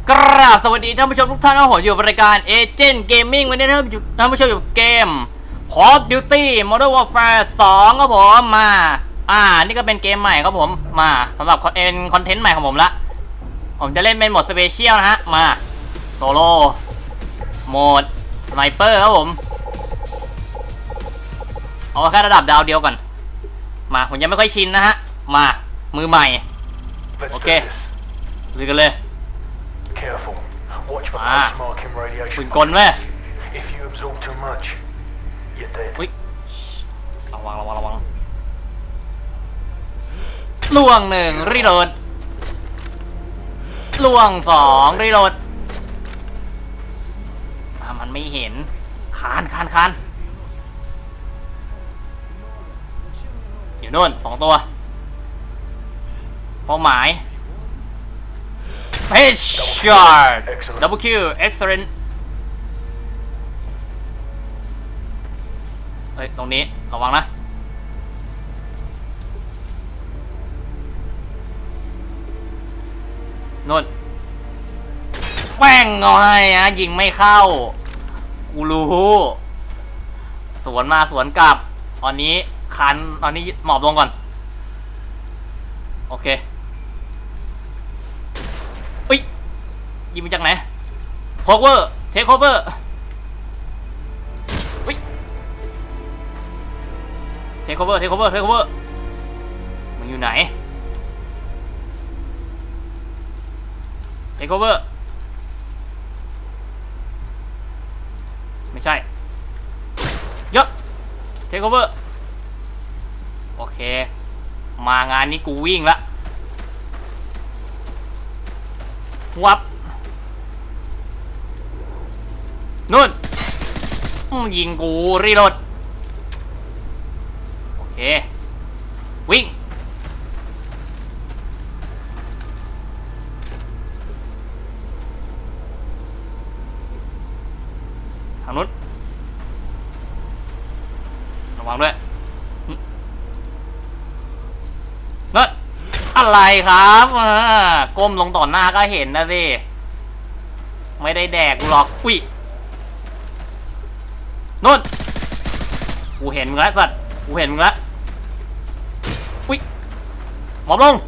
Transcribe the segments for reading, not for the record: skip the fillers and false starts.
กราบสวัสดีท่านผู้ชมทุกท่านนะผมอยู่รายการเอเจนต์เกมมิ่งวันนี้ท่านผู้ชมอยู่เกม Call of Duty Modern Warfare 2ครับผมมานี่ก็เป็นเกมใหม่ครับผมมาสำหรับคอนเทนต์ใหม่ของผมละผมจะเล่นเป็นโหมดสเปเชียลนะฮะมาโซโล่โหมดสไนเปอร์ครับผมเอาแค่ระดับดาวเดียวก่อนมาผมยังไม่ค่อยชินนะฮะมามือใหม่โอเคลุยกันเลยปืนกลเว้ยอุ้ยระวังล่วงหนึ่งรีโหลดล่วงสองรีโหลดมันไม่เห็นคานอยู่นู่นสองตัวเป้าหมายHeadshot Double kill Excellent เฮ้ยตรงนี้ระวังนะนู่นแป้งเอาให้นะยิงไม่เข้ากูรู้สวนมาสวนกลับตอนนี้ตอนนี้หมอบลงก่อนโอเคอุ้ยยิงมาจากไหน cover take cover อุ้ย take cover มึงอยู่ไหน take cover ไม่ใช่เยอะ take cover โอเคมางานนี้กูวิ่งละวับนู่นยิงกูรีโหลดโอเควิ่งทางนู้นระวังด้วยนั่นอะไรครับก้มลงต่อหน้าก็เห็นนะสิไม่ได้แดกกูหรอกอุ้ยนู่นกูเห็นมึงแล้วสัตว์กูเห็นมึงแล้วอุ้ยหมอบลง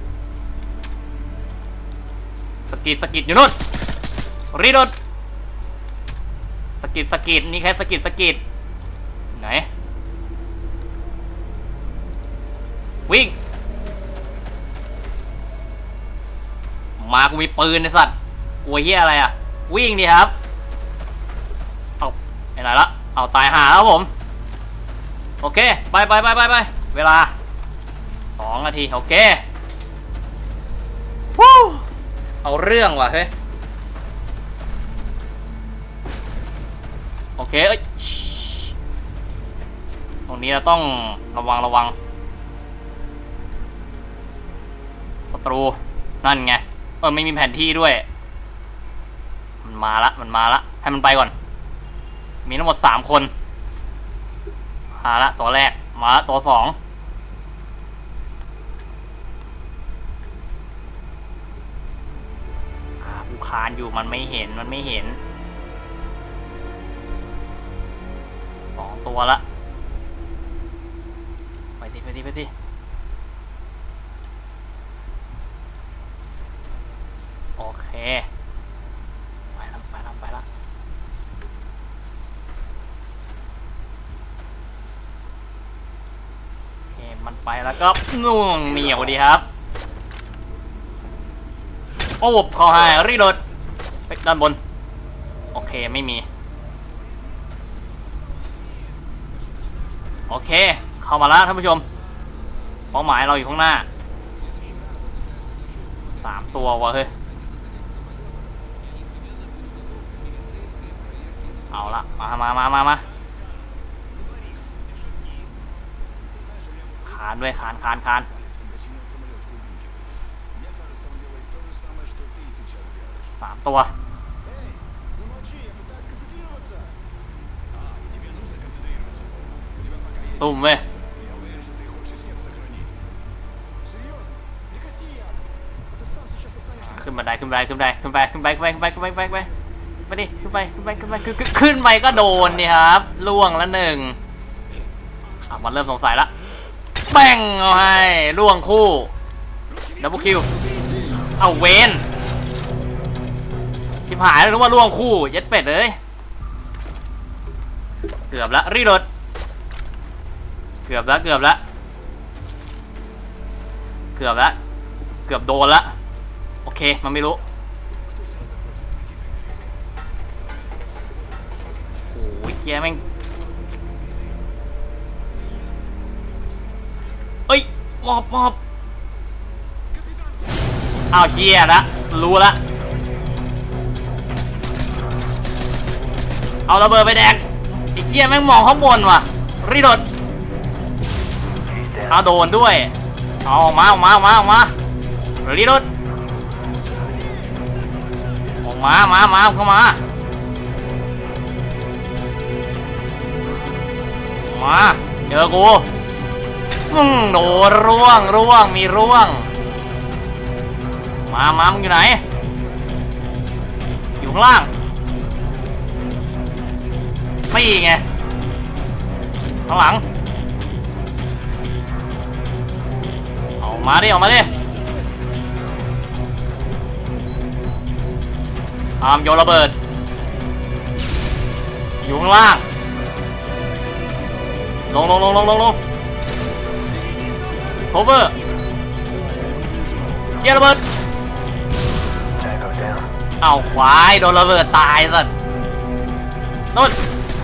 สกิดอยู่นู่นรีโหลดสกิดนี่แค่สกิดไหนวิ่งมากูมีปืนไอ้สัตว์กลัวเหี้ยอะไรอ่ะวิ่งดิครับเอาไปไหนละเอาตายหาแล้วผมโอเคไปเวลา2 นาทีโอเควู้เอาเรื่องว่ะเฮ้ยโอเคตรงนี้เราต้องระวังศัตรูนั่นไงไม่มีแผนที่ด้วยมันมาละให้มันไปก่อนมีทั้งหมด3 คนมาละตัวแรกมาละตัว2กูคานอยู่มันไม่เห็น2 ตัวละไปสิโอเคไปละโอเคมันไปแล้วก็น่วงเหนียวดีครับโอ้บเขาให้รีโหลดไปด้านบนโอเคไม่มีโอเคเข้ามาแล้วท่านผู้ชมเป้าหมายเราอยู่ข้างหน้า3 ตัววะเฮ้ยเอาละมาคานด้วยคาน3 ตัวซุ่มเว้ย ขึ้นบันบันไดขึ้นไปขึ้นไปขึ้นไปขึ้นไปขึ้นไปขึ้นไปขึ้นไปขึ้นไปไปดิขึ้นไปขึ้นไปขึ้นไปขึ้นไปก็โดนนี่ครับล่วงละหนึ่งมันเริ่มสงสัยละแบ่งเอาให้ล่วงคู่ดับเบิลคิวเอาเวนชิบหายแล้วนึกว่าล่วงคู่ยัดเป็ดเลยเกือบละรีโหลดเกือบละเกือบละเกือบละเกือบโดนละโอเคมันไม่รู้โอ้ยเฮียแม่งเอ้ยมอบอ้าวเฮียละรู้ละเอาระเบิดไปแดกไอ้เฮียแม่งมองข้างบนว่ะรีโหลดเอาโดนด้วยเอาออกมารีโหลดออกมาเข้ามาเจอกูโดนร่วงมีร่วงมามึงอยู่ไหนอยู่ข้างล่างไม่ไงข้างหลังออกมาดิโยนระเบิดอยู่ข้างล่างลงโคเวอร์เคลียร์ระเบิดเอาควายโดนระเบิดตายสัตว์โดน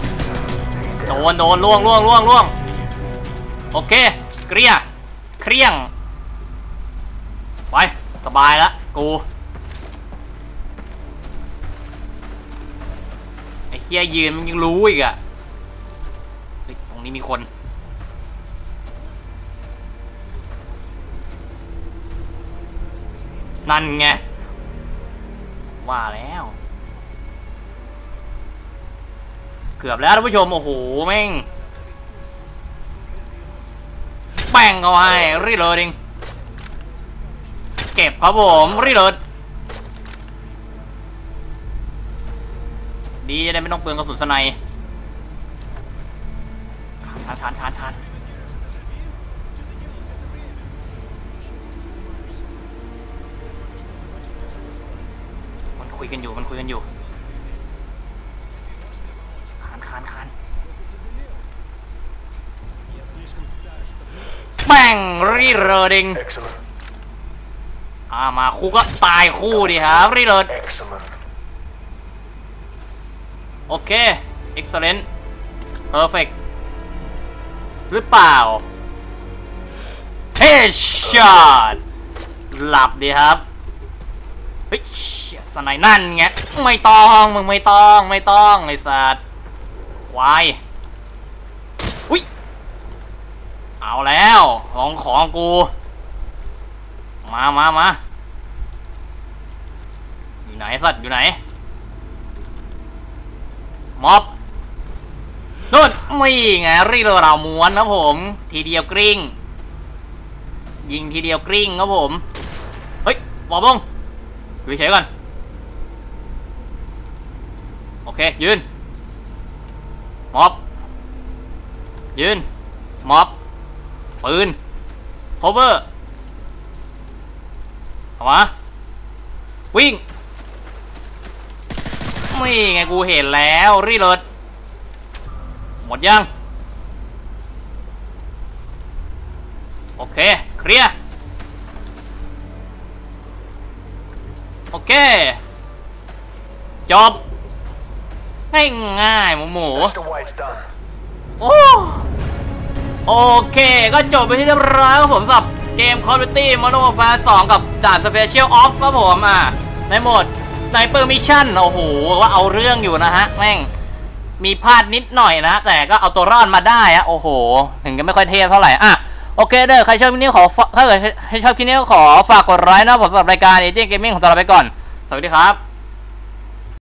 ล่วงโอเคเคลียงไปสบายละกูไอ้เฮียยืนมันยังรู้อีกอะตรงนี้มีคนนั่นไงว่าแล้วเกือบแล้วท่านผู้ชมโอ้โหแม่งแป้งเอาให้รีโหลดเก็บครับผมรีโหลดดีจะได้ไม่ต้องเปลืองกระสุนสไนป์ทานมันคุยกันอยู่คานแป้งรีโหลดมาคู่ก็ตายคู่ดิครับรีโหลดโอเค excellent perfect หรือเปล่า headshot หลับดีครับเฮ้ยสไนนั่นไงไม่ต้องไอ้สัตว์ควายอุ้ยเอาแล้วของกูมาอยู่ไหนสัตว์อยู่ไหนม็อบนู่นไม่ไงรีโหลดเราม้วนนะผมทีเดียวกริ้งยิงทีเดียวกริ้งครับผมเฮ้ยบอกลงอยู่เฉยก่อนโอเคยืนม็อบยืนม็อบปืนโคเวอร์เอามาวิ่งไม่ไงกูเห็นแล้วรีโหลดหมดยังโอเคเคลียร์โอเคจบง่ายหมูโอเคก็จบไปที่เรียบร้อยครับผมสำหรับเกม Call of Duty Modern Warfare 2 กับด่าน Special Ops ครับผมในโหมด Sniper Mission โอ้โหว่าเอาเรื่องอยู่นะฮะแม่งมีพลาดนิดหน่อยนะแต่ก็เอาตัวรอดมาได้อะโอ้โหถึงจะไม่ค่อยเทพเท่าไหร่โอเคเด้อใครชอบคลิปนี้ถ้าเกิดใครชอบคลิปนี้ก็ขอฝากกดไลค์นะผมสำหรับรายการ Agent Gaming ของเราไปก่อนสวัสดีครับ